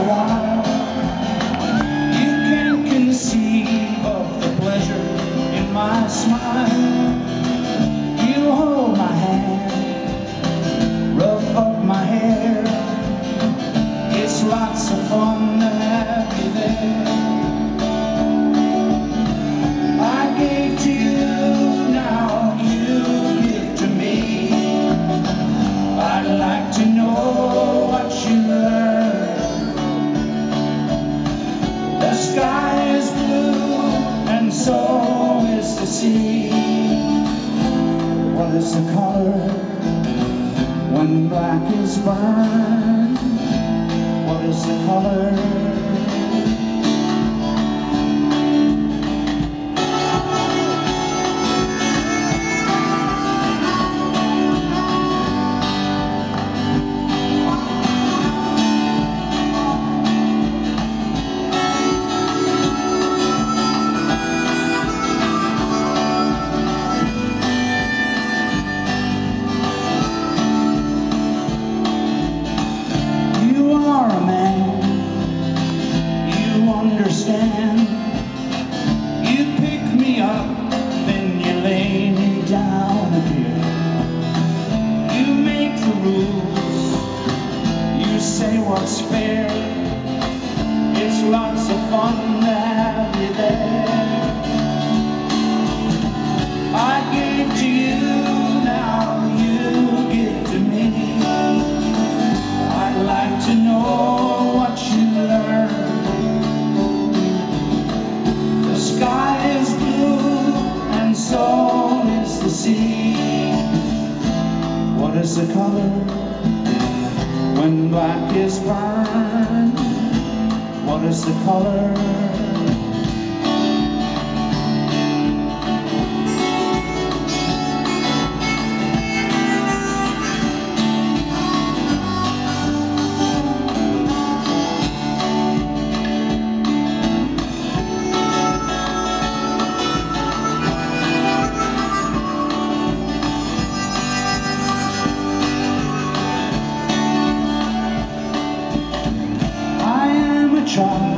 while. You can't conceive of the pleasure in my smile. You hold my hand, rough up my hair. It's lots of fun to have you there. I gave to you, now you give to me. I'd like to know what you learned. The sky is blue and so is the sea. What is the color when black is burned? What is the color? Understand. You pick me up, then you lay me down again. You make the rules, you say what's fair. It's lots of fun to have you there. I gave to you, now you give to me. I'd like to know what you learned. The sky is blue and so is the sea. What is the color when black is burned? What is the color? Child